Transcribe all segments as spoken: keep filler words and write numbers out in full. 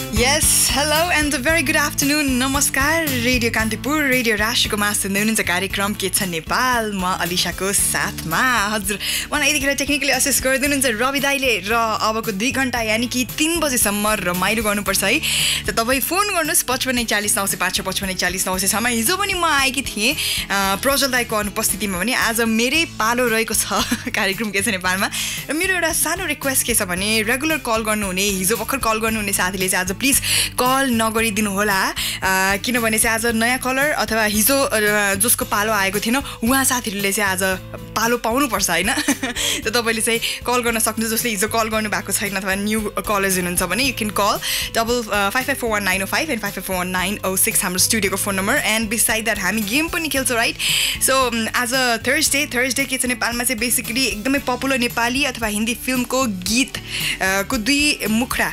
Yes, hello and a very good afternoon. नमस्कार radio Kantipur radio राष्ट्रको मा सुन्दै हुनुहुन्छ कार्यक्रम के छ नेपाल म अलिशाको साथमा हजुर मलाई यतिखेर टेक्निकली असिस्ट गरिदिनुहुन्छ रवि दाइले र अबको दुई घण्टा यानि कि तीन बजेसम्म रमाइलो गर्नुपर्छ है त तपाईँ फोन गर्नुहोस् पचपन्न चालिस नौ सय पाँच पचपन्न चालिस नौ सय छमा हिजो पनि म आएकी थिएँ प्रज्वल दाइको अनुपस्थितिमा पनि आज मेरै पालो रहेको छ कार्यक्रम के छ नेपालमा र मेरो एउटा सानो रिक्वेस्ट के छ भने रेगुलर कल गर्नुहुने हिजो भर्खर कल गर्नुहुने साथीले चाहिँ आज प्लिज कल नगरिदिनु होला किनभने चाहिँ आज नयाँ कलर अथवा हिजो जसको पालो आएको थिएन उहाँ साथीहरूले चाहिँ आज पालो पाउनुपर्छ हैन त तपाईले चाहिँ कल गर्न सक्नुहुन्छ जसले हिजो कल गर्नु भएको छैन अथवा न्यू कलेज हुनुहुन्छ भने you can call double five five four one nine O five and five five four one nine O six हाम्रो स्टुडियोको phone number and beside that हामी गेम पनि खेल्छौँ राइट सो आज थर्सडे थर्सडे के छ नेपालमा चाहिँ बेसिकली एकदमै पपुलर नेपाली अथवा हिन्दी फिल्मको गीत को दुई मुखडा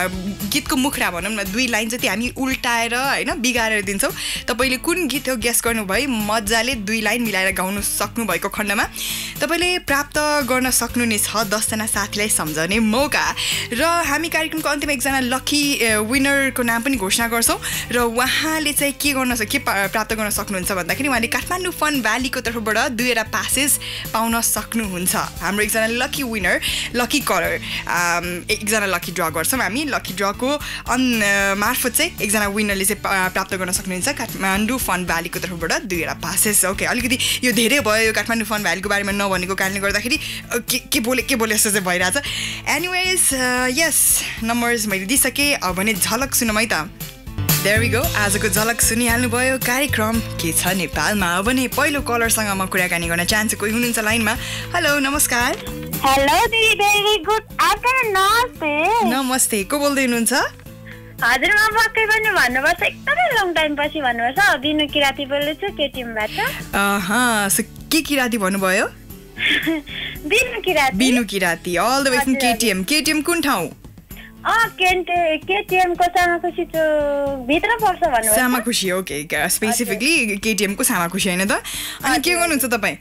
गीतको मुखडा भनौँ न दुई लाइन चाहिँ हामी उल्टाएर हैन बिगारेर दिन्छौँ तपाईँले कुन गीत हो गेस गर्नुभयो मजाले दुई लाइन मिलाएर गाउन सक्नुभएको खण्डमा तपाईँले प्राप्त गर्न सक्नुहुनेछ दसजना साथीलाई सम्झने मौका र हामी कार्यक्रमको अन्तिममा एकजना लकी विनरको नाम पनि घोषणा गर्छौँ र उहाँले चाहिँ के गर्न के प्राप्त गर्न सक्नुहुन्छ भन्दाखेरि उहाँले काठमाडौँ फन भ्यालीको तर्फबाट दुईवटा पासेस पाउन सक्नुहुन्छ हाम्रो एकजना लकी विनर लकी कलर एकजना लकी ड्र गर्छौँ हामी लकी ड्रको अन मार्फत चाहिँ एकजना विनरले चाहिँ प्राप्त गर्न सक्नुहुन्छ काठमाडौँ फन भ्यालीको तर्फबाट दुईवटा पासेस ओके अलिकति यो धेरै भयो यो काठमाडौँ फन भ्यालीको बारेमा नभनेको कारणले गर्दाखेरि के के बोले के बोले जस्तो चाहिँ भइरहेछ एनिवेज यस नम्बर्स मैले दिइसकेँ अब भने झलक सुनौँ है त देयर वी गो आजको झलक सुनिहाल्नुभयो कार्यक्रम के छ नेपालमा अब भने पहिलो कलरसँग म कुराकानी गर्न चाहन्छु कोही हुनुहुन्छ लाइनमा हेलो नमस्कार हेलो दिदी भेरी गुड आफ्टरनुन नमस्ते नमस्ते को बोल्दै हुनुहुन्छ हजुर म पक्कै पनि भन्नुपर्छ एकदमै लङ टाइम पछि भन्नुपर्छ बिनु किराती बोल्दैछु केटिएमबाट अँ के किराती भन्नुभयो Binu Kirati Binu Kirati all the way from KTM KTM कुन ठाउँ अँ केटिएम को सामाखुसी भित्र पर्छ भन्नु सामाखुसी ओके स्पेसिफिकली केटिएम को सामाखुसी हैन त अनि के गर्नुहुन्छ तपाईँ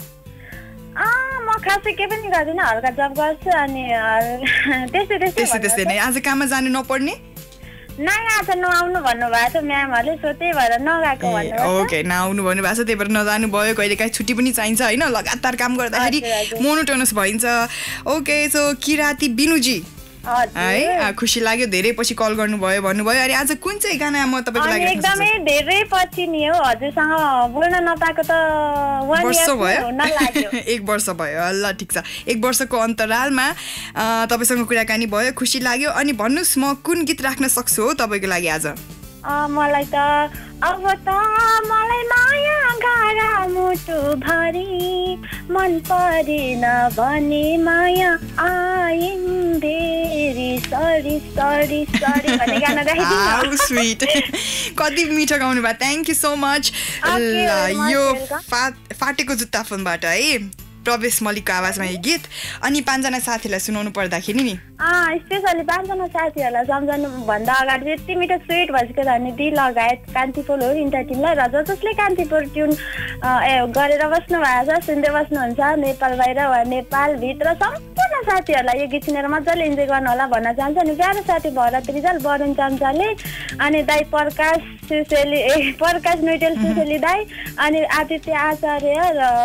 अँ म खासै के पनि गर्दिनँ हल्का जब गर्छु अनि त्यस्तै त्यस्तै त्यस्तै नै आज काममा जानु नपर्ने नाइ आज नआउनु भन्नुभएको छ म्यामहरूले सो त्यही भएर नगएको भन्नुभएको ओके नआउनु भन्नुभएको छ त्यही भएर नजानु भयो कहिलेकाहीँ छुट्टी पनि चाहिन्छ होइन लगातार काम गर्दाखेरि मोनोटोनस भइन्छ ओके सो किराती बिनुजी है खुसी लाग्यो धेरै पछि कल गर्नुभयो भन्नुभयो अनि आज कुन चाहिँ गाना म तपाईँको लागि एकदमै धेरै पछि नि हो हजुरसँग बोल्न नपाएको त वर्ष भयो एक वर्ष भयो ल ठिक छ एक वर्षको अन्तरालमा तपाईँसँग कुराकानी भयो खुसी लाग्यो अनि भन्नुहोस् म कुन गीत राख्न सक्छु हो तपाईँको लागि आज मलाई त अब त मलाई माया गारा मुटु भरि मन परेन भने माया आइन् भेरी सरी सरी सरी भन्ने गाना राखिदिनु स्वीट कति मिठो गाउनु भयो थ्याङ्क यू सो मच यो फाटेको जुत्ता फिल्मबाट है प्रवेश मल्लिकको आवाजमा यो गीत अनि पाँचजना साथीहरूलाई सुनाउनु पर्दाखेरि नि स्पेसली पाँचजना साथीहरूलाई सम्झनु भन्दा अगाडि यति मिठो स्विट भइसक्यो भने दि लगायत कान्तिपुर हो इन्टर टिमलाई र जसले कान्तिपुर ट्युन गरेर बस्नु भएको छ सुन्दै बस्नुहुन्छ नेपाल बाहिर वा नेपालभित्र सम्पूर्ण साथीहरूलाई यो गीत सुनेर मजाले इन्जोय गर्नु होला भन्न चाहन्छ अनि प्यारो साथी भरत रिजाल वरुण चम्चाले अनि दाई प्रकाश सुसेली ए प्रकाश नोइटेल सुसेली दाई अनि आदित्य आचार्य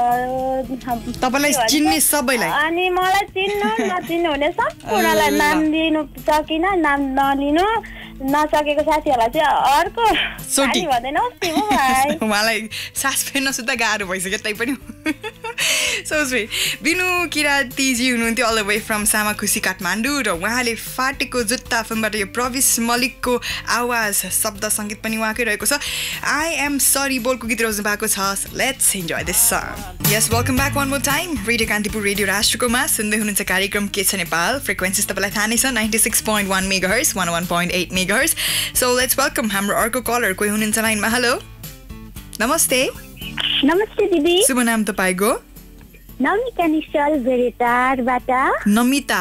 र तपाईलाई चिन्ने सबैलाई अनि मलाई चिन्नु नचिन्नु हुने सम्पूर्णलाई नाम लिनु सकिन नाम नलिनु नसकेको साथीहरूलाई चाहिँ अर्को साथी भन्दैन उहाँलाई सास फेर्न सुत्दा गाह्रो भइसक्यो तै पनि सो स्वीट बिनु किरातीजी हुनुहुन्थ्यो all the way from Samakhusi Kathmandu र उहाँले फाटेको जुत्ता फिल्मबाट यो प्रवेश मल्लिकको आवाज शब्द सङ्गीत पनि उहाँकै रहेको छ आई एम सरी बोलको गीत रोज्नु भएको छ let's enjoy this song yes welcome back one more time radio Kantipur radio राष्ट्रकोमा सुन्दै हुनुहुन्छ कार्यक्रम के छ नेपाल फ्रिक्वेन्सिज तपाईँलाई थाहा नै छ ninety six point one megahertz one one point eight megahertz so let's welcome हाम्रो अर्को कलर कोही हुनुहुन्छ लाइनमा हेलो नमस्ते नमस्ते दिदी शुभ नाम तपाईँको नमिता निश्चल भेरेटारबाट नमिता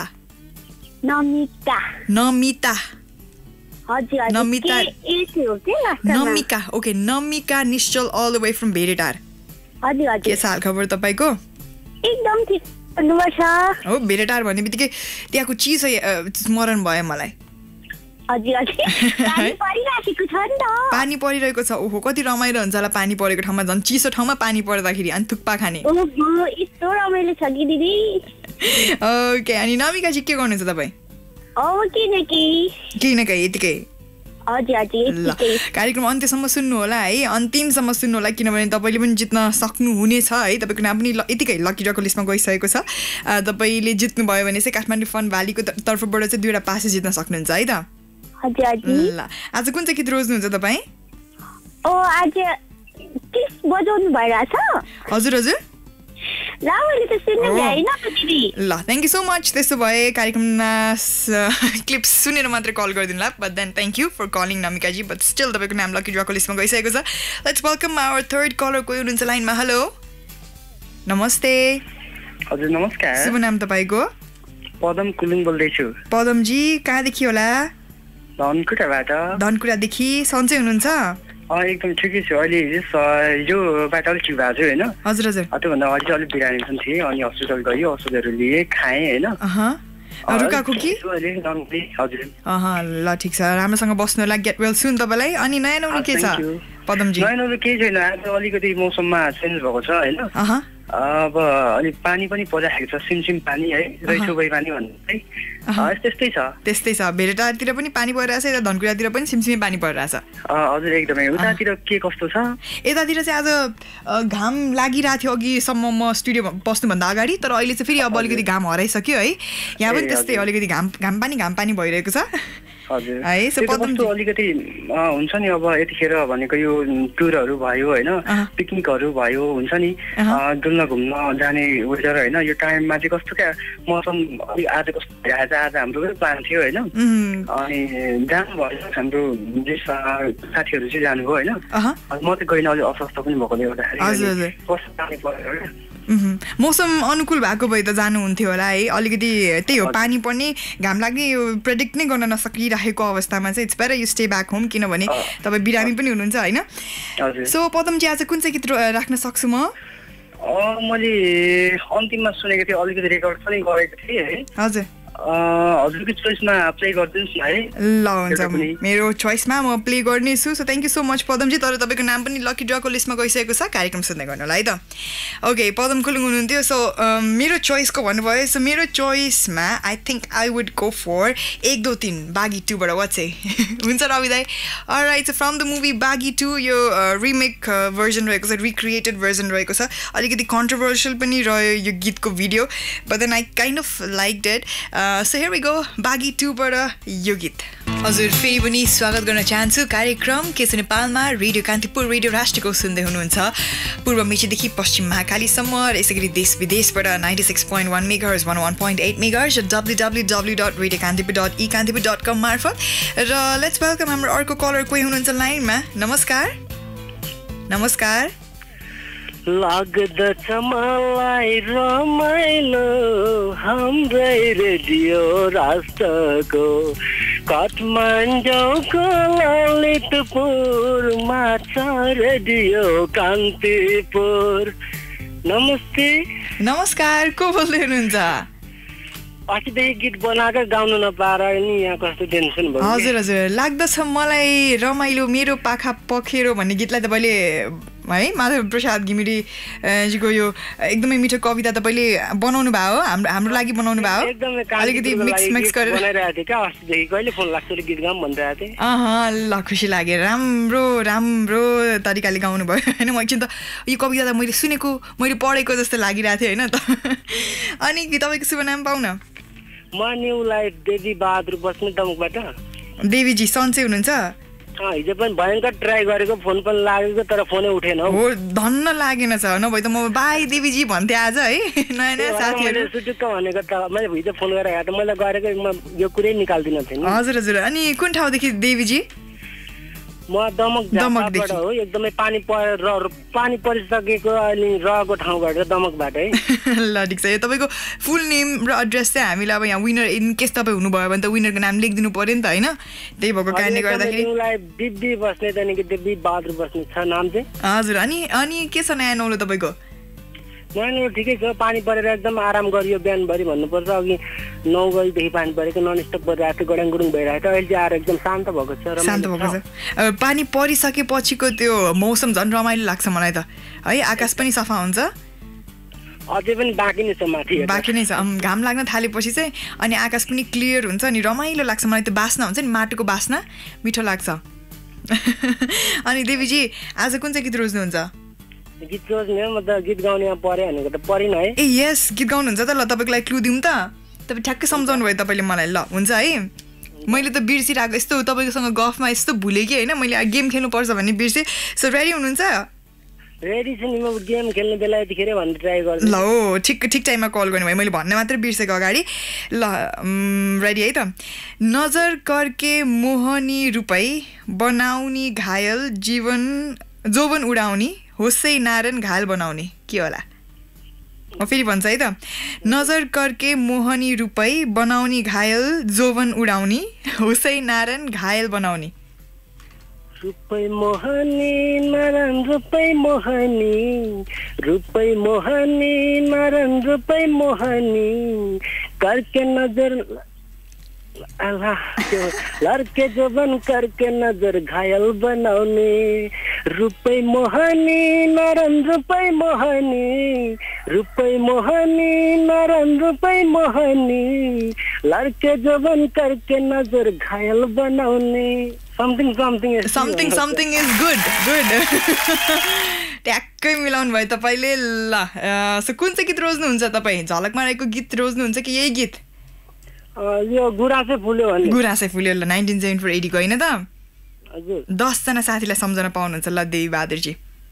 नमिता नमिता हजुर नमिता ए थियो के लास्टमा Namika okay Namika Nishchal all the way from Bheretar हजुर हजुर के छ हाल खबर तपाईँको एकदम ठिक हुनुपर्छ हो भेरेटार भन्ने बित्तिकै त्यहाँको चिज स्मरण भयो मलाई हजुर हजुर पानी परिरहेको छ नि त पानी परिरहेको छ ओहो कति रमाइलो हुन्छ होला पानी परेको ठाउँमा झन् चिसो ठाउँमा पानी पर्दाखेरि अनि थुक्पा खाने ओहो यस्तो रमाइलो छ कि दिदी ओके अनि नमिका चाहिँ के गर्नुहुन्छ तपाईँ अब किन कि केही न केही यतिकै हजुर हजुर कार्यक्रम अन्त्यसम्म सुन्नु होला है अन्तिमसम्म सुन्नु होला किनभने तपाईँले पनि जित्न सक्नुहुनेछ है तपाईँको नाम पनि यतिकै लकी ड्रको लिस्टमा गइसकेको छ तपाईँले जित्नुभयो भने चाहिँ काठमाडौँ फन भ्यालीको तर्फबाट चाहिँ दुईवटा पासेस जित्न सक्नुहुन्छ है त हजुर हजुर ल आज कुन चाहिँ गीत रोज्नुहुन्छ तपाईँ ओ आज किस बजाउनु भइरहेछ हजुर हजुर ल मैले त सुन्नु भएन त दिदी ल थ्याङ्क यू सो मच त्यसो भए कार्यक्रममा क्लिप्स सुनेर मात्रै कल गरिदिनु ल but then thank you for calling नमिकाजी बट स्टिल तपाईँको नाम लकी ड्रको लिस्टमा गइसकेको छ let's welcome our third caller कोही हुनुहुन्छ लाइनमा हेलो नमस्ते हजुर नमस्कार शुभ नाम तपाईँको पदम कुलुङ बोल्दैछु पदमजी कहाँदेखि होला धनकुटाबाट धनकुटादेखि सन्चै हुनुहुन्छ एकदम ठिकै छु अहिले योबाट अलिक ठिक भएको छु होइन हजुर हजुर त्योभन्दा अलिक अलिक बिरामी पनि थिएँ अनि हस्पिटल गयो औषधहरू लिएँ खाएँ होइन रुकाको कि हजुर ल ठिक छ राम्रोसँग बस्नु होला गेट वेल सुन तपाईँलाई अनि नयाँ नौलो के छ पदमजी नयाँ नौलो केही छैन आज अलिकति मौसममा चेन्ज भएको छ होइन अब अलिक पानी पनि परिरहेको छ सिमसिम पानी है रैसुबै पानी भन्ने है त्यस्तै छ त्यस्तै छ भेरेटातिर पनि पानी परिरहेछ यता धनकुटातिर पनि सिमसिमी पानी परिरहेछ हजुर एकदमै उतातिर के कस्तो छ यतातिर चाहिँ आज घाम लागिरहेको थियो अघिसम्म म स्टुडियोमा बस्नुभन्दा अगाडि तर अहिले चाहिँ फेरि अब अलिकति घाम हराइसक्यो है यहाँ पनि त्यस्तै अलिकति घाम घाम पानी घाम पानी भइरहेको छ हजुर है सो कस्तो अलिकति हुन्छ नि अब यतिखेर भनेको यो टुरहरू भयो होइन पिकनिकहरू भयो हुन्छ नि डुल्न घुम्न जाने वेदर होइन यो टाइममा चाहिँ कस्तो क्या मौसम अलिक आज कस्तो आज आज हाम्रो पनि प्लान थियो होइन अनि जानुभयो हाम्रो साथीहरू चाहिँ जानुभयो होइन म चाहिँ गइनँ अलिक अस्वस्थ पनि भएकोले गर्दाखेरि कस्तो पानी पर्यो मौसम अनुकूल भएको भए त जानुहुन्थ्यो होला है अलिकति त्यही हो पानी पर्ने घाम लाग्ने यो प्रेडिक्ट नै गर्न नसकिरहेको अवस्थामा चाहिँ it's better you stay back home किनभने तपाईँ बिरामी पनि हुनुहुन्छ होइन सो पदमजी आज कुन चाहिँ गीत राख्न सक्छु म मैले अन्तिममा सुनेको थिएँ अलिकति रेकर्ड पनि गरेको थिएँ है हजुर हजुरको चोइसमा प्ले गरिदिनुहोस् न है ल हुन्छ मेरो चोइसमा म प्ले गर्नेछु so thank you so much पदमजी तर तपाईँको नाम पनि लकी ड्रको लिस्टमा गइसकेको छ कार्यक्रम सुन्दै गर्नु होला है त ओके पदम कुलुङ हुनुहुन्थ्यो सो मेरो चोइसको भन्नुभयो सो मेरो चोइसमा I think I would go for Ek Do Teen Baaghi टूबाट वाच हुन्छ रवि दाई alright from the movie Baaghi two यो रिमेक भर्जन रहेको छ रिक्रिएटेड भर्जन रहेको छ अलिकति कन्ट्रोभर्सियल पनि रह्यो यो गीतको video but then I kind of like that so here we go Baaghi टूबाट यो गीत हजुर फेरि पनि स्वागत गर्न चाहन्छु कार्यक्रम के छ नेपालमा रेडियो कान्तिपुर रेडियो राष्ट्रको सुन्दै हुनुहुन्छ पूर्व मेचीदेखि पश्चिम महाकालीसम्म र यसै गरी देश विदेशबाट ninety six point one megahertz one one point eight megahertz W W W dot radio Kantipur dot e Kantipur dot com मार्फत र लेट्स वेलकम हाम्रो अर्को कलर कोही हुनुहुन्छ लाइनमा नमस्कार नमस्कार लाग्दछ मलाई रमाइलो हाम्रै रेडियो राष्ट्रको काठमाडौँको ललितपुरमा छ रेडियो कान्तिपुर नमस्ते नमस्कार को बोल्दै हुनुहुन्छ अस्तिदेखि गीत बनाएर गाउनु नपाएर नि यहाँ कस्तो टेन्सन भयो हजुर हजुर लाग्दछ मलाई रमाइलो मेरो पाखा पखेरो भन्ने गीतलाई तपाईँले है माधव प्रसाद घिमिरे जीको यो एकदमै मिठो कविता तपाईँले बनाउनु भयो हाम्रो हाम्रो लागि बनाउनु भयो अलिकति मिक्स मिक्स गरेर बनाइरहेको थिएँ क्या अस्तिदेखि कहिले फोन लाग्छ गीत गाउँ भनिरहेको थिएँ अँ ल खुसी लाग्यो राम्रो राम्रो तरिकाले गाउनु भयो होइन म एकछिन त यो कविता त मैले सुनेको मैले पढेको जस्तो लागिरहेको थियो होइन त अनि तपाईँको शुभ नाम पाउन म न्युलाई देवी बहादुर बस्ने दमकबाट देवीजी सन्चै हुनुहुन्छ हिजो पनि भयङ्कर ट्राई गरेको फोन पनि लागेको तर फोनै उठेन हो धन्न लागेन छ नभए त म बाई देवीजी भन्थेँ आज है नयाँ नयाँ साथीहरू सुटुक्क भनेको त मैले हिजो फोन गरेर त मैले गरेको यो कुरै निकाल्दिनँ थिएँ हजुर हजुर अनि कुन ठाउँदेखि देवीजी म दमक दमकबाट हो एकदमै पानी पर पानी परिसकेको अनि रहेको ठाउँबाट दमकबाट है ल ठिक छ यो तपाईँको फुल नेम र एड्रेस चाहिँ हामीलाई अब यहाँ विनर इन केस तपाईँ हुनुभयो भने त विनरको नाम लेखिदिनु पऱ्यो नि त होइन त्यही भएको कारणले गर्दाखेरि दिव्य बस्ने त्यहाँदेखि देवी बहादुर बस्ने छ नाम चाहिँ हजुर अनि अनि के छ नयाँ नौलो तपाईँको यहाँ ठिकै छ, पानी परेर एकदम आराम गरियो बिहानभरि भन्नुपर्छ। अघि नौ बजीदेखि पानी परेको ननस्टप परिरहेको थियो, गडाङ गुडुङ भइरहेको थियो। अहिले चाहिँ आएर एकदम शान्त भएको छ। शान्त भएको छ। पानी परिसकेपछिको त्यो मौसम झन् रमाइलो लाग्छ मलाई त है। आकाश पनि सफा हुन्छ, अझै पनि बाँकी नै छ माथि, बाँकी नै छ। घाम लाग्न थालेपछि चाहिँ अनि आकाश पनि क्लियर हुन्छ अनि रमाइलो लाग्छ मलाई। त्यो बास्ना हुन्छ नि, माटोको बास्ना मिठो लाग्छ। अनि देवीजी आज कुन चाहिँ गीत रोज्नुहुन्छ? गीत रोज्ने म त गीत गाउने परे भनेको त परिन है। ए यस, गीत गाउनुहुन्छ त। ल तपाईँको लागि क्लु दिउँ त, तपाईँ ठ्याक्कै सम्झाउनु भयो तपाईँले मलाई। ल हुन्छ है, मैले त बिर्सिरहेको यस्तो तपाईँसँग गफमा यस्तो भुलेँ कि होइन, मैले गेम खेल्नुपर्छ भन्ने बिर्सेँ। सो रेडी हुनुहुन्छ? रेडी छु नि, म गेम खेल्ने बेला यतिखेर भन्ने ट्राई गर्छु। ल हो, ठिक ठिक टाइममा कल गर्नु भयो, मैले भन्ने मात्रै बिर्सेको अगाडि। ल रेडी है त। नजर करके मोहनी रूपै बनाउने घायल जीवन जोवन उडाउने होसै नारायण घायल बनाउने के होला? म फेरि भन्छ है त। नजर करके मोहनी रूपै बनाउने घायल जोवन उडाउने होसै नारायण घायल बनाउने। रूपै मोहनी नारायण रूपै मोहनी रूपै मोहनी नारायण रूपै मोहनी करके नजर अल्लाह लड़के जोबन करके नजर घायल बनाउने। रूपै मोहनी नारायण रूपै मोहनी रूपै मोहनी नारायण रूपै मोहनी लड़के जोबन करके नजर घायल बनाउने। Something something something something is good good. ट्याक्कै मिलाउनु भयो तपाईँले। ल सो कुन चाहिँ गीत रोज्नुहुन्छ तपाईँ? झलकमा रहेको गीत रोज्नुहुन्छ कि यही गीत? यो गुराँसै फुल्यो भने। गुराँसै फुल्यो। ल नाइन्टिन सेभेन्टी फोर एडीको होइन त? हजुर। दसजना साथीलाई सम्झना पाउनुहुन्छ। ल देवी बहादुरजी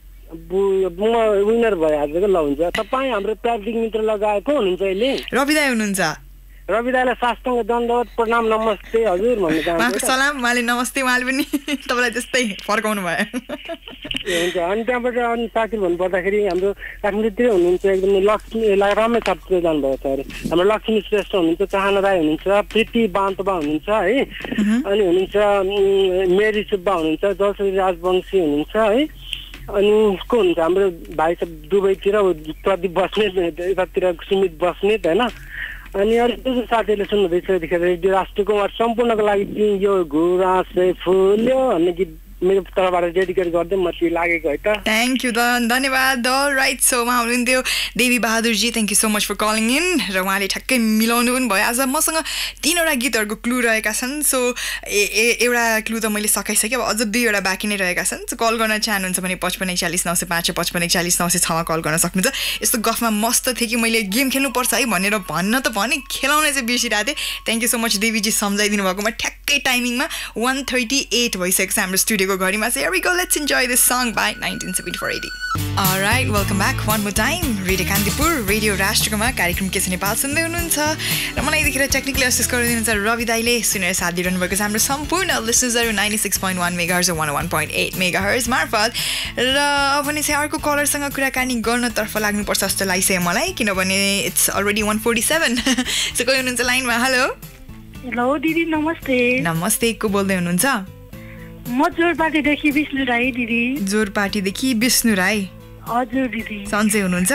म विनर भयो आजको। ल हुन्छ। तपाईँ हाम्रो प्राविधिक मित्र लगाएको हुनुहुन्छ अहिले? रवि दाइ हुनुहुन्छ। रवि दाइलाई साष्टाङ्ग दण्डवत प्रणाम नमस्ते हजुर भन्नु चाहन्छु। सलाम। उहाँले नमस्ते, उहाँले पनि तपाईँलाई त्यस्तै फर्काउनु भयो। हुन्छ। अनि त्यहाँबाट अनि साथी भन्नुपर्दाखेरि हाम्रो काठमाडौँतिर हुनुहुन्छ एकदम लक्ष्मी रमेश छात्र जानुभएको छ अरे। हाम्रो लक्ष्मी श्रेष्ठ हुनुहुन्छ, चाहना राई हुनुहुन्छ, प्रीति बान्तबा हुनुहुन्छ है, अनि हुनुहुन्छ मेरी सुब्बा हुनुहुन्छ, जसरी राजवंशी हुनुहुन्छ है, अनि को हुन्छ हाम्रो भाइ सब दुबईतिर प्रदीप बस्नेत, यतातिर सुमित बस्नेत होइन। अनि अरू जो साथीहरूले सुन्नुहुँदैछ यतिखेर रेडियो राष्ट्रको सम्पूर्णको लागि यो गुराँसै फुल्यो भन्ने गीत मेरो तर्फबाट डेडिकेट गर्दै म चाहिँ लागेको है त। थ्याङ्क यू द धन्यवाद। राइट, सो उहाँ हुनुहुन्थ्यो Devi Bahadurji. Thank you so much for calling in. र उहाँले ठ्याक्कै मिलाउनु पनि भयो। आज मसँग तिनवटा गीतहरूको क्लु रहेका छन्। सो ए एउटा क्लु त मैले सकाइसकेँ, अब अझ दुईवटा बाँकी नै रहेका छन्। सो कल गर्न चाहनुहुन्छ भने पचपन्न एकचालिस नौ सय पाँच पचपन्न एकचालिस नौ सय छमा कल गर्न सक्नुहुन्छ। यस्तो गफमा मस्त थियो कि मैले गेम खेल्नुपर्छ है भनेर भन्न त भने खेलाउन चाहिँ बिर्सिरहेको थिएँ। Thank you so much Deviji सम्झाइदिनु भएकोमा। ठ्याक्कै टाइमिङमा वान थर्टी एट भइसकेको छ हाम्रो स्टुडियोको घडीमा। So here we go, let's enjoy this song by nineteen seventy-four A D. Alright, welcome back one more time. Radio Kantipur, Radio राष्ट्रकोमा कार्यक्रम के छ नेपाल सुन्दै हुनुहुन्छ र मलाई यतिखेर टेक्निकली असिस्ट गरिदिनुहुन्छ रवि दाइले। सुनेर साथ दिइरहनु भएको छ हाम्रो सम्पूर्ण लिसनर्सहरू ninety six point one megahertz र one one point eight megahertz मार्फत। र अब भने चाहिँ अर्को कलरसँग कुराकानी गर्नतर्फ लाग्नुपर्छ जस्तो लाग्छ मलाई, किनभने it's already one forty seven. So कोही हुनुहुन्छ लाइनमा? हेलो हेलो दिदी नमस्ते। नमस्ते, को बोल्दै हुनुहुन्छ? म जोरपाटीदेखि विष्णु राई दिदी। जोरपाटीदेखि विष्णु राई। हजुर दिदी। सन्चै हुनुहुन्छ?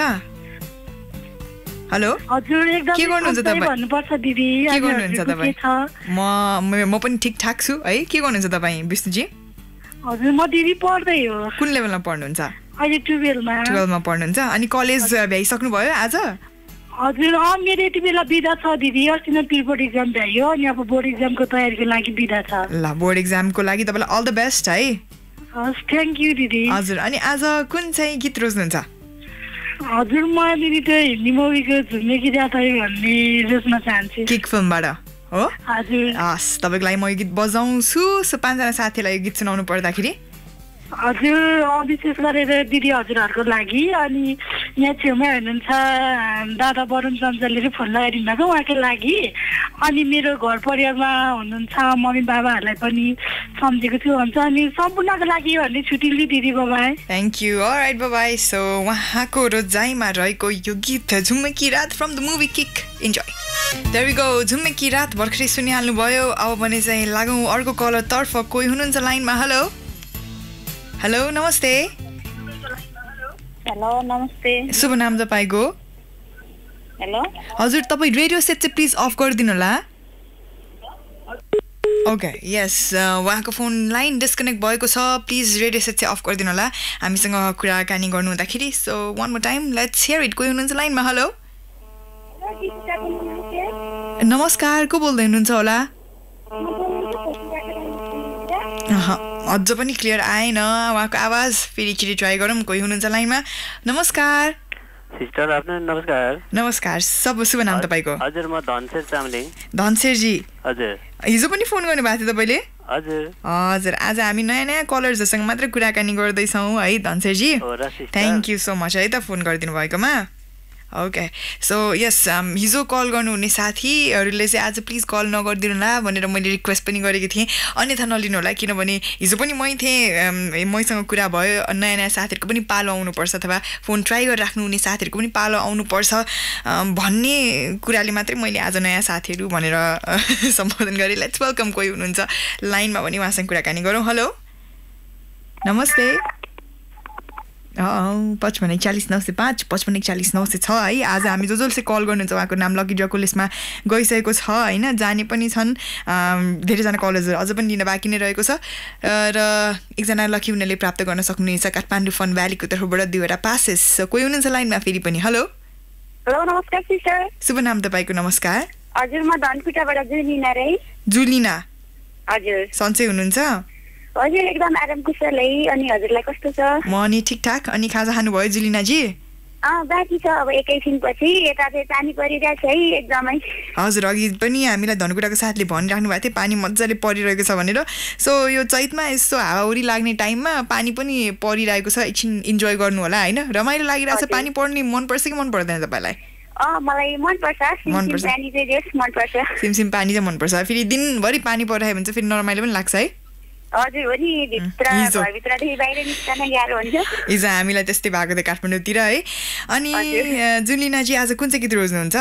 हेलो हजुर, एकदम के गर्नुहुन्छ तपाईँ? भन्नुपर्छ दिदी। के गर्नुहुन्छ तपाईँ? म म पनि ठिकठाक छु है। के गर्नुहुन्छ तपाईँ विष्णुजी? हजुर, म दिदी पढ्दै हो। कुन लेभलमा पढ्नुहुन्छ? अहिले टुवेल्भमा। टुवेल्भमा पढ्नुहुन्छ। अनि कलेज भ्याइसक्नु भयो आज? हजुर, अँ मेरो यति बेला बिदा छ दिदी। अस्ति नै प्री बोर्ड इक्जाम भ्यायो अनि अब बोर्ड इक्जामको तयारीको लागि बिदा छ। ल बोर्ड इक्जामको लागि तपाईँलाई अल द बेस्ट है। हस्, थ्याङ्क यू दिदी। हजुर, अनि आज कुन चाहिँ गीत रोज्नुहुन्छ? हजुर, म दिदी त्यो हिन्दी मुभीको झुमेकी जाता भन्ने रोज्न चाहन्छु। किक फिल्मबाट हो? हजुर। हस्, तपाईँको लागि म यो गीत बजाउँछु। सो पाँचजना साथीलाई यो गीत सुनाउनु पर्दाखेरि? हजुर, विशेष गरेर दिदी हजुरहरूको लागि, अनि यहाँ छेउमा हुनुहुन्छ दादा वरुण चञ्चलले फोन लगाइदिनु भएको उहाँको लागि, अनि मेरो घर परिवारमा हुनुहुन्छ मम्मी बाबाहरूलाई पनि सम्झेको छु भन्छ, अनि सम्पूर्णको लागि भन्ने छुट्टी लिई दिदी bye bye. Thank you. Alright bye bye. So उहाँको रोजाइमा रहेको यो गीत Jumme Ki Raat from the movie Kick, enjoy. There we go, Jumme Ki Raat भर्खरै सुनिहाल्नु भयो। अब भने चाहिँ लागौँ अर्को कलरतर्फ। कोही हुनुहुन्छ लाइनमा? हेलो हेलो नमस्ते। हेलो नमस्ते शुभ नाम तपाईको हेलो हजुर तपाईँ रेडियो सेट चाहिँ प्लिज अफ गरिदिनु होला ओके यस उहाँको फोन लाइन डिस्कनेक्ट भएको छ प्लिज रेडियो सेट चाहिँ अफ गरिदिनु होला हामीसँग कुराकानी गर्नु हुँदाखेरि so one more time let's hear it कोही हुनुहुन्छ लाइनमा हेलो नमस्कार को बोल्दै हुनुहुन्छ होला अझ पनि क्लियर आएन उहाँको आवाज फेरि एकचोटि ट्राई गरौँ कोही हुनुहुन्छ लाइनमा नमस्कार सिस्टर आफ्नो नमस्कार नमस्कार सब शुभ नाम तपाईँको हजुर म धनशेर चामलिङ धनशेरजी हजुर हिजो पनि फोन गर्नुभएको थियो तपाईँले हजुर हजुर आज हामी नयाँ नयाँ कलर्सहरूसँग मात्रै कुराकानी गर्दैछौँ है Dhansherji thank you so much है त फोन गरिदिनु भएकोमा ओके सो यस हिजो कल गर्नुहुने साथीहरूले चाहिँ आज प्लिज कल नगरिदिनु होला भनेर मैले रिक्वेस्ट पनि गरेको थिएँ अन्यथा नलिनु होला किनभने हिजो पनि मै थिएँ मैसँग कुरा भयो नयाँ नयाँ साथीहरूको पनि पालो आउनुपर्छ अथवा फोन ट्राई गरेर राख्नुहुने साथीहरूको पनि पालो आउनुपर्छ भन्ने कुराले मात्रै मैले आज नयाँ साथीहरू भनेर सम्बोधन गरेँ लेट्स वेलकम कोही हुनुहुन्छ लाइनमा भने उहाँसँग कुराकानी गरौँ हेलो नमस्ते पचपन्न एकचालिस नौ सय पाँच पचपन्न एकचालिस नौ सय छ है आज हामी जो जसले कल गर्नुहुन्छ उहाँको नाम लकी ड्रको लिस्टमा गइसकेको छ होइन जाने पनि छन् धेरैजना कलेजहरू अझ पनि लिन बाँकी नै रहेको छ र एकजना लकी उनीहरूले प्राप्त गर्न सक्नुहुनेछ काठमाडौँ फन भ्यालीको तर्फबाट दुईवटा पासेस कोही हुनुहुन्छ लाइनमा फेरि पनि हेलो हेलो नमस्कार सिस्टर शुभ नाम तपाईँको नमस्कार हजुर म धनकुटाबाट जुलिना रे जुलिना हजुर सन्चै हुनुहुन्छ हजुर एकदम आराम कुशल है अनि हजुरलाई कस्तो छ म नि ठिकठाक अनि खाजा खानुभयो जुलिनाजी अँ बाँकी छ अब एकैछिनपछि यता चाहिँ पानी परिरहेछ है एकदमै हजुर अघि पनि हामीलाई धनकुटाको साथले भनिराख्नु भएको थियो पानी मजाले परिरहेको छ भनेर सो यो चैतमा यस्तो हावाहुरी लाग्ने टाइममा पानी पनि परिरहेको छ एकछिन इन्जोय गर्नु होला होइन रमाइलो लागिरहेको छ पानी पर्ने मनपर्छ कि मन पर्दैन तपाईँलाई अँ मलाई मनपर्छ सिमसिम पानी चाहिँ बेस मनपर्छ सिमसिम पानी चाहिँ मनपर्छ फेरि दिनभरि पानी परिरहेको भने चाहिँ फेरि नरमाइलो पनि लाग्छ है हजुर हो नि भित्र घरभित्रदेखि बाहिर निस्कन गाह्रो हुन्छ हिजो हामीलाई त्यस्तै भएको थियो काठमाडौँतिर है अनि जुलिनाजी आज कुन चाहिँ गीत रोज्नुहुन्छ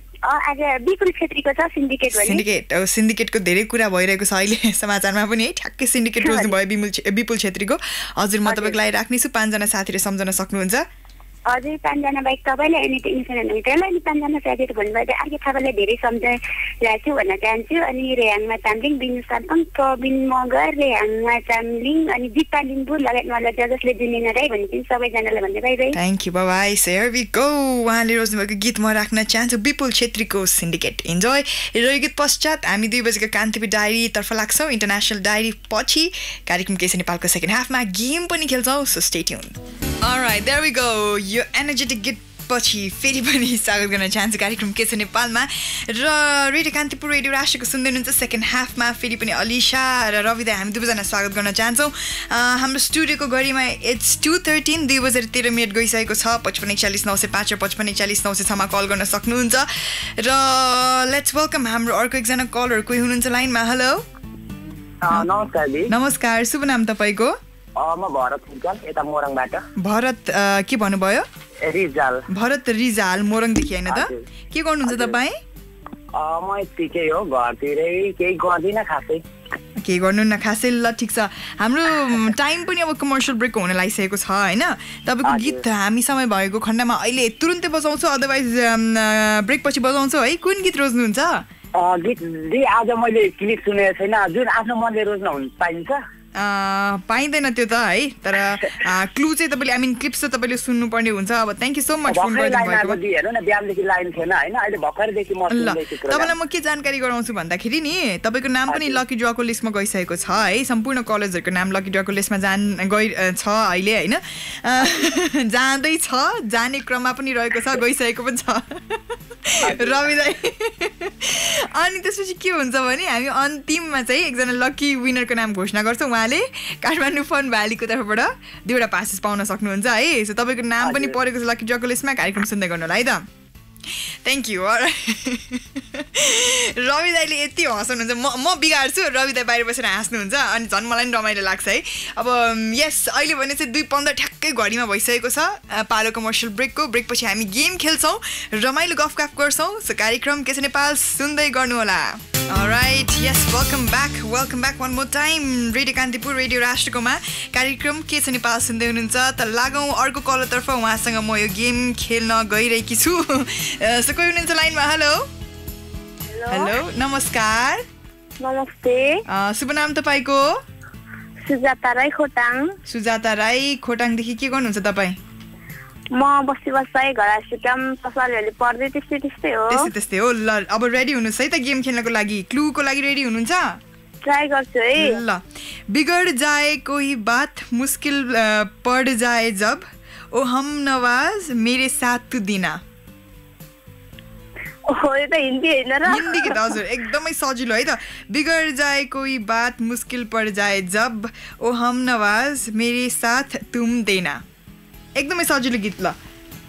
आज विपुल छेत्रीको छ सिन्डिकेट सिन्डिकेट सिन्डिकेटको धेरै कुरा भइरहेको छ अहिले समाचारमा पनि है ठ्याक्कै सिन्डिकेट रोज्नु भयो विपुल विपुल छेत्रीको हजुर म तपाईँको लागि राख्नेछु पाँचजना साथीले सम्झन सक्नुहुन्छ हजुर पाँचजना बाइक तपाईँलाई अनि टेक्निसियन हुनुहुन्छ अनि पाँचजना साथीहरू भन्नुभयो अर्को थापालाई धेरै सम्झाइरहेको छु भन्न चाहन्छु अनि रेहाङमा चामलिङ बिनु साम्पङ प्रवीण मगर रेहाङमा चामलिङ अनि दिपा लिम्बू लगायत मलाई जसले जुलिना राई भन्ने सबैजनालाई भन्दै bye bye thank you bye so here we go उहाँले रोज्नुभएको गीत म राख्न चाहन्छु विपुल छेत्रीको सिन्डिकेट इन्जोय र यो गीत पश्चात हामी दुई बजेको कान्तिपुर डायरीतर्फ लाग्छौँ इन्टरनेसनल डायरी पछि कार्यक्रम केसी नेपालको सेकेन्ड हाफमा गेम पनि खेल्छौँ so stay tune alright there we go यो एनर्जेटिक गीत पछि फेरि पनि स्वागत गर्न चाहन्छु कार्यक्रम के छ नेपालमा र रेडियो कान्तिपुर रेडियो राष्ट्रको सुन्दै हुनुहुन्छ सेकेन्ड हाफमा फेरि पनि अलिसा र रविदा हामी दुवैजना स्वागत गर्न चाहन्छौँ हाम्रो स्टुडियोको घडीमा इट्स टू थर्टिन दुई बजेर तेह्र मिनट गइसकेको छ पचपन्न एकचालिस नौ सय पाँच र पचपन्न एकचालिस नौ सय छमा कल गर्न सक्नुहुन्छ र लेट्स वेलकम हाम्रो अर्को एकजना कलर कोही हुनुहुन्छ लाइनमा हेलो नमस्कार नमस्कार शुभ नाम तपाईँको म भरत रिजाल यता मोरङबाट भरत के भन्नुभयो रिजाल भरत रिजाल मोरङदेखि होइन त के गर्नुहुन्छ तपाईँ म यतिकै हो घरतिरै केही गर्दिनँ खासै केही गर्नु न खासै ल ठिक छ हाम्रो टाइम पनि अब कमर्सियल ब्रेक हुन लागिसकेको छ होइन तपाईँको गीत हामी समय भएको खण्डमा अहिले तुरुन्तै बजाउँछु अदरवाइज ब्रेक पछि बजाउँछु है कुन गीत रोज्नुहुन्छ गीत आज मैले क्लिप सुनेको छैन जुन आफ्नो मनले रोज्न हुन पाइन्छ पाइँदैन त्यो त है तर क्लु चाहिँ तपाईँले आई मिन क्लिप्स चाहिँ तपाईँले सुन्नुपर्ने हुन्छ अब thank you so much phone गरिदिनु भएको ल तपाईँलाई म के जानकारी गराउँछु भन्दाखेरि नि तपाईँको नाम पनि लकी ड्रको लिस्टमा गइसकेको छ है सम्पूर्ण कलेजहरूको नाम लकी ड्रको लिस्टमा जान गइ छ अहिले होइन जाँदैछ जाने क्रममा पनि रहेको छ गइसकेको पनि छ रवि दाइ अनि त्यसपछि के हुन्छ भने हामी अन्तिममा चाहिँ एकजना लकी विनरको नाम घोषणा गर्छौँ उहाँले काठमाडौँ फन भ्यालीको तर्फबाट दुईवटा पासेस पाउन सक्नुहुन्छ है सो तपाईँको नाम पनि परेको छ लकी ड्रको लिस्टमा कार्यक्रम सुन्दै गर्नु होला है त थ्याङ्क यू रवि दाइले यति हँसाउनुहुन्छ म म बिगार्छु रवि दाइ बाहिर बसेर हाँस्नुहुन्छ अनि झन् मलाई पनि रमाइलो लाग्छ है अब यस अहिले भने चाहिँ दुई पन्ध्र ठ्याक्कै घडीमा भइसकेको छ पालो कमर्सियल ब्रेकको ब्रेकपछि हामी गेम खेल्छौँ रमाइलो गफ गफ गर्छौँ सो कार्यक्रम के छ नेपाल सुन्दै गर्नुहोला Alright, yes, welcome back. Welcome back one more time. Radio Kantipur, Radio राष्ट्रकोमा कार्यक्रम के छ नेपाल सुन्दै हुनुहुन्छ त लागौं अर्को कलरतर्फ उहाँसँग म यो गेम खेल्न गइरहेकी छु. सो कोही हुनुहुन्छ लाइनमा? हेलो हेलो नमस्कार. नमस्ते. शुभ नाम तपाईको? सुजाता राई खोटाङ. सुजाता राई खोटाङदेखि के गर्नुहुन्छ तपाईँ? म बस्ती बसाइ घरासी काम ससुरालीहरुले पढ्दै त्यस्तै त्यस्तै हो. त्यस्तै त्यस्तै हो. ल अब रेडी हुनुहुन्छ है त गेम खेल्नको लागि? क्लूको लागि रेडी हुनुहुन्छ? ट्राई गर्छु है. ल बिगड़ जाए कोई बात मुश्किल पड़ जाए जब ओ हम नवाज मेरे साथ तू दिना. ओहो यो त हिन्दी हैन र? हिन्दी गीत हजुर एकदमै सजिलो है त. बिगड़ जाए कोई बात मुश्किल पड़ जाए जब ओ हम नवाज मेरे साथ तुम देना. एकदमै सजिलो गीत. ल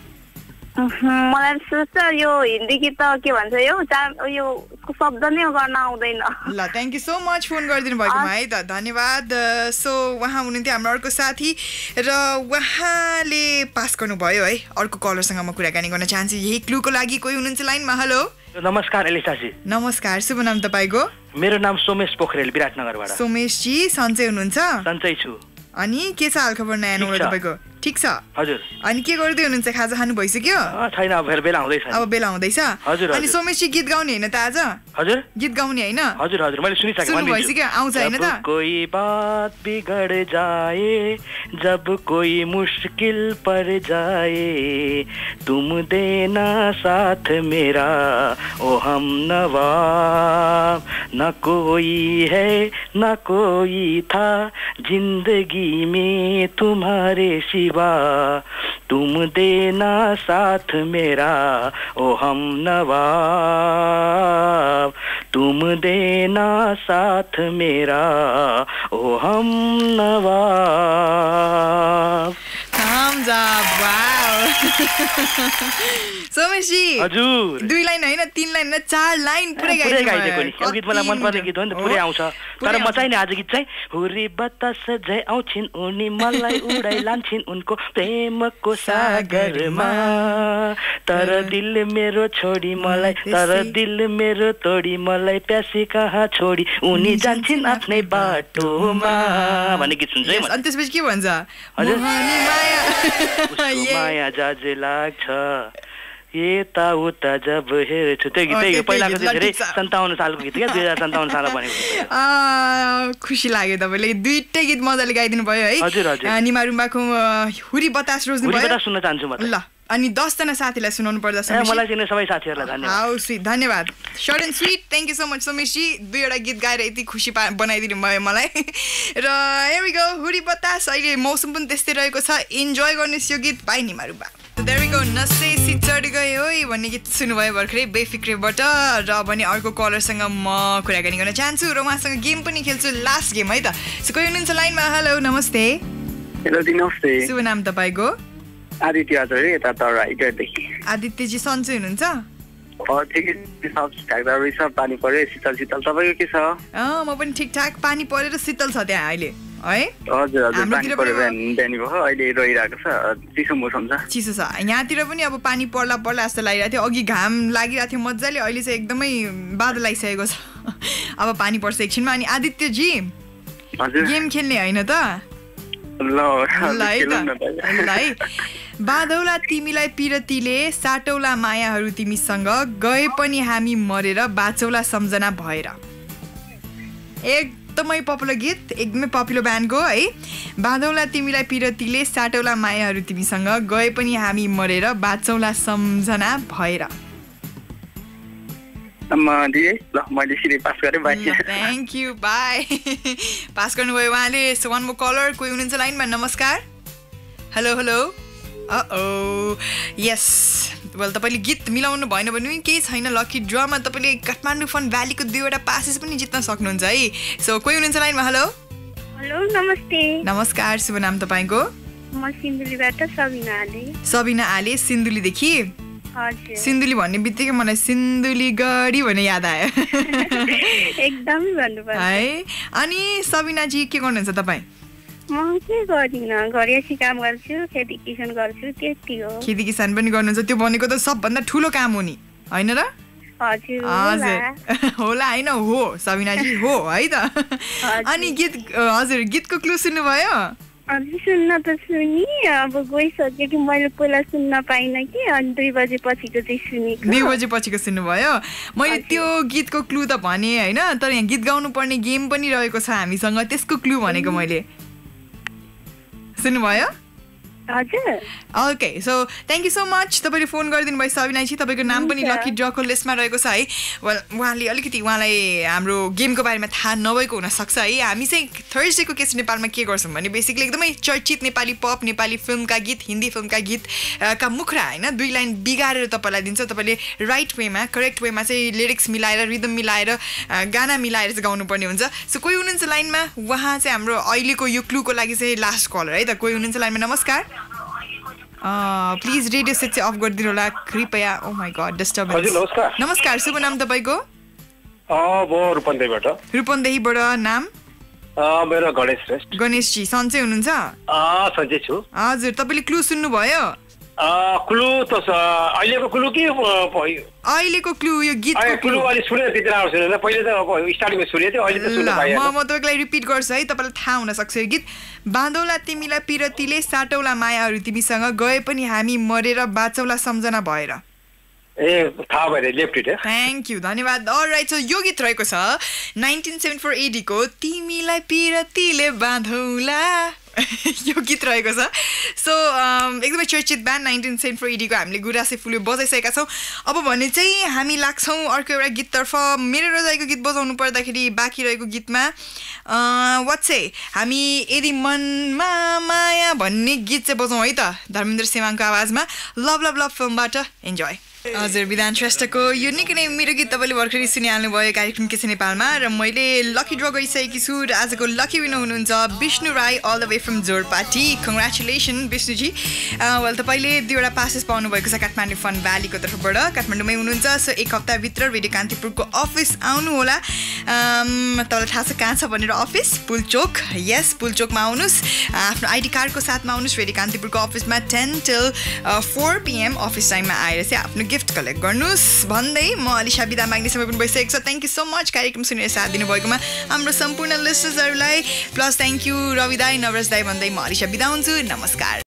मलाई सोच्छ यो हिन्दी गीत त के भन्छ यो यो शब्द नै गर्न आउँदैन. ल thank you so much phone गरिदिनु भएकोमा है त धन्यवाद. सो उहाँ हुनुहुन्थ्यो हाम्रो अर्को साथी र उहाँले पास गर्नुभयो है. अर्को कलरसँग म कुराकानी गर्न चाहन्छु यही क्लूको लागि. कोही हुनुहुन्छ लाइनमा? हेलो नमस्कार एलिसाजी. नमस्कार. शुभ नाम तपाईँको? मेरो नाम सोमेश पोखरेल विराटनगरबाट. सोमेशजी सन्चै हुनुहुन्छ? सन्चै छु. अनि के छ हालखबर नयाँ नौलो तपाईँको? ठिक छ हजुर. अनि के गर्दै हुनुहुन्छ? खाजा खानु भइसक्यो? छैन अब बेला हुँदैछ. अब बेला हुँदैछ. हजुर. अनि सोमेशजी गीत गाउने हैन त आज? हजुर गीत गाउने हैन? हजुर हजुर मैले सुनिसके. सुन्नु भइसक्यो? आउँछ हैन त? कोई बात बिगड़ जाए जब कोई मुश्किल पड़ जाए तुम देना साथ मेरा ओ हम नवा न कोई है न कोई था जिंदगी में तुम्हारे सिवा तुम देना साथ मेरा ओ हम नवा तुम देना साथ मेरा ओ हम नवा. Thumbs up. Wow. सोमेशजी हजुर दुई लाइन हैन तीन लाइन हैन चार लाइन पुरै गाइदिएको नि. यो गीत मलाई मन पर्ने गीत हो नि त पुरै आउँछ. तर म चाहिँ नि आज गीत चाहिँ हुरी बतास झै आउँछिन् उनी मलाई उडाइ लान्छिन् उनको प्रेमको सागरमा तर दिल मेरो छोडी मलाई तर दिल मेरो तोडी मलाई प्यासी कहाँ छोडी उनी जान्छिन् आफ्नै बाटोमा भन्ने गीत सुन्छ है. अनि त्यसपछि के भन्छ? माया जाजे लाग्छ यता उता जब हेर्छु. त्यो गीत त्यही पहिलाको चाहिँ धेरै सन्ताउन्न सालको गीत क्या दुई हजार सन्ताउन्न सालमा बनेको. खुसी लाग्यो तपाईँले दुईटै गीत मजाले गाइदिनु भयो है. हजुर हजुर. निमा रुम्बाको हुरी बतास रोज्नु भयो. हुरी बतास सुन्न चाहन्छु म. ल अनि दसजना साथीलाई सुनाउनु पर्दछ. मलाई चिन्ने सबै साथीहरूलाई धन्यवाद. How sweet. धन्यवाद. Short and sweet. Thank you so much Someshji. दुईवटा गीत गाएर यति खुसी पा बनाइदिनु भयो मलाई. र here we go. हुरी बतास. अहिले मौसम पनि त्यस्तै रहेको छ. इन्जोय गर्नुहोस् यो गीत bye Nima Rumba. there we go. नसे सिचड गयो भन्ने गीत सुन्नुभयो भर्खरै बेफिक्रेबाट. र भने अर्को कलरसँग म कुराकानी गर्न चाहन्छु र उहाँसँग गेम पनि खेल्छु. लास्ट गेम है त. सो कोही हुनुहुन्छ लाइनमा? हेलो नमस्ते. हेलो नमस्ते. शुभ नाम तपाईँको? आदित्य आचार्य यता तराईदेखि. आदित्यजी सन्चै हुनुहुन्छ? ठिकै सब ठाक छ. पानी पर्यो शीतल शीतल. तपाईँको के छ? अँ म पनि ठिकठाक. पानी परेर शीतल छ त्यहाँ अहिले है? हजुर हजुर पानी पर्यो बिहानी भयो अहिले रहिरहेको छ. चिसो मौसम छ. चिसो छ यहाँतिर पनि. अब पानी पर्ला पर्ला जस्तो लागिरहेको थियो. अघि घाम लागिरहेको थियो मजाले. अहिले चाहिँ एकदमै बादल आइसकेको छ. अब पानी पर्छ एकछिनमा. अनि आदित्यजी गेम खेल्ने होइन त? ल है बाधौला तिमीलाई पिरतीले साटौला मायाहरू तिमीसँग गए पनि हामी मरेर बाचौला सम्झना भएर. एकदमै पपुलर गीत. एकदमै पपुलर ब्यान्डको है. बाधौला तिमीलाई पिरतीले साटौला मायाहरू तिमीसँग गए पनि हामी मरेर बाचौला सम्झना भएर. Thank you by. पास गर्नुभयो उहाँले. So one more caller. कोही हुनुहुन्छ लाइनमा? नमस्कार. Hello hello. Oh yes well तपाईँले गीत मिलाउनु भएन भने पनि केही छैन. लकी ड्रमा तपाईँले काठमाडौँ फन भ्यालीको दुईवटा पासेस पनि जित्न सक्नुहुन्छ है. सो कोही हुनुहुन्छ लाइनमा? हेलो हेलो नमस्ते. नमस्कार. शुभ नाम तपाईँको? म सिन्धुलीबाट सबिना आले. सबिना आले सिन्धुलीदेखि. सिन्धुली भन्ने बित्तिकै मलाई सिन्धुली गढी भन्ने याद आयो. एकदमै भन्नुपर्छ है. अनि सबिनाजी के गर्नुहुन्छ तपाईँ? म के गर्दिनँ. घरेसी काम गर्छु. खेती किसान गर्छु. त्यति हो. खेती किसान पनि गर्नुहुन्छ. त्यो भनेको त सबभन्दा ठुलो काम हो नि होइन र? हजुर हजुर होला होइन हो सबिनाजी हो है त अनि गीत हजुर गीतको क्लु सुन्नुभयो हजुर सुन्न त सुनि अब गइसक्यो कि मैले पहिला सुन्न पाइनँ कि अनि दुई बजे पछिको चाहिँ सुनेको दुई बजे पछिको सुन्नुभयो मैले त्यो गीतको क्लु त भने होइन तर यहाँ गीत गाउनु पर्ने गेम पनि रहेको छ हामीसँग त्यसको क्लु भनेको मैले सुन्नुभयो हजुर okay so thank you so much तपाईँले फोन गरिदिनु भयो सबिनाजी तपाईँको नाम पनि लकी ड्रको लिस्टमा रहेको छ है उहाँले अलिकति उहाँलाई हाम्रो गेमको बारेमा थाहा नभएको हुनसक्छ है हामी चाहिँ थर्सडेको केस नेपालमा के गर्छौँ भने बेसिकली एकदमै चर्चित नेपाली पप नेपाली फिल्मका गीत हिन्दी फिल्मका गीत का मुखरा होइन दुई लाइन बिगारेर तपाईँलाई दिन्छ तपाईँले राइट वेमा करेक्ट वेमा चाहिँ लिरिक्स मिलाएर रिदम मिलाएर गाना मिलाएर चाहिँ गाउनुपर्ने हुन्छ सो कोही हुनुहुन्छ लाइनमा उहाँ चाहिँ हाम्रो अहिलेको यो क्लुको लागि चाहिँ लास्ट कलर है त कोही हुनुहुन्छ लाइनमा नमस्कार प्लिज रेडियो सेट चाहिँ अफ गरिदिनु होला कृपया ओ माई गड डिस्टर्बेन्स हजुर नमस्कार नमस्कार शुभ नाम तपाईँको म रूपन्देहीबाट रूपन्देहीबाट नाम मेरो गणेश श्रेष्ठ गणेशजी सन्चै हुनुहुन्छ सन्चै छु हजुर तपाईँले क्लु सुन्नुभयो क्लु त अहिलेको क्लु के अहिलेको क्लु यो गीतको क्लु अलि सुनेर त्यति राम्रो सुनेन पहिले त स्टार्टिङमा सुने थियो अहिले त सुन्न पाएन म म तपाईँलाई रिपिट गर्छु है तपाईँलाई थाहा हुन सक्छ यो गीत बाँधौला तिमीलाई पिरतीले साटौला मायाहरू तिमीसँग गए पनि हामी मरेर बाँचौला सम्झना भएर ए थाहा भएर लेफ्ट इट थ्याङ्क यू धन्यवाद अलराइट सो यो गीत रहेको छ नाइन्टिन सेभेन्टी फोर एडीको तिमीलाई पिरतीले बाँधौला यो गीत रहेको छ सो एकदमै चर्चित ब्यान्ड नाइन्टिन सेभेन्टी फोर एडीको हामीले गुराँसे फुल्यो बजाइसकेका छौँ अब भने चाहिँ हामी लाग्छौँ अर्को एउटा गीततर्फ मेरो रोजाइको गीत बजाउनु पर्दाखेरि बाँकी रहेको गीतमा वाट चाहिँ हामी यदि मनमा माया भन्ने गीत चाहिँ बजाउँ है त धर्मेन्द्र सेवाङको आवाजमा लभ लभ लभ फिल्मबाट इन्जोय हजुर विधान श्रेष्ठको यो निकै नै मेरो गीत तपाईँले भर्खरै सुनिहाल्नु भयो कार्यक्रम के छ नेपालमा र मैले लकी ड्र गरिसकेकी छु र आजको लकी विनर हुनुहुन्छ Bishnu Rai all the way from Jorpati congratulation Bishnuji well तपाईँले दुईवटा पासेस पाउनु भएको छ काठमाडौँ फन भ्यालीको तर्फबाट काठमाडौँमै हुनुहुन्छ सो एक हप्ताभित्र रेडियो कान्तिपुरको अफिस आउनु होला तपाईँलाई थाहा छ कहाँ छ भनेर अफिस पुलचोक यस पुलचोकमा आउनुहोस् आफ्नो आइडी कार्डको साथमा आउनुहोस् रेडियो कान्तिपुरको अफिसमा ten till four PM office टाइममा आएर चाहिँ आफ्नो गिफ्ट कलेक्ट गर्नुहोस् भन्दै म अलिसा बिदा माग्ने समय पनि भइसकेको छ थ्याङ्क यू सो मच कार्यक्रम सुनेर साथ दिनुभएकोमा हाम्रो सम्पूर्ण लिसनर्सहरूलाई प्लस थ्याङ्क यू रवि दाई नवरज दाई भन्दै म अलिसा बिदा हुन्छु नमस्कार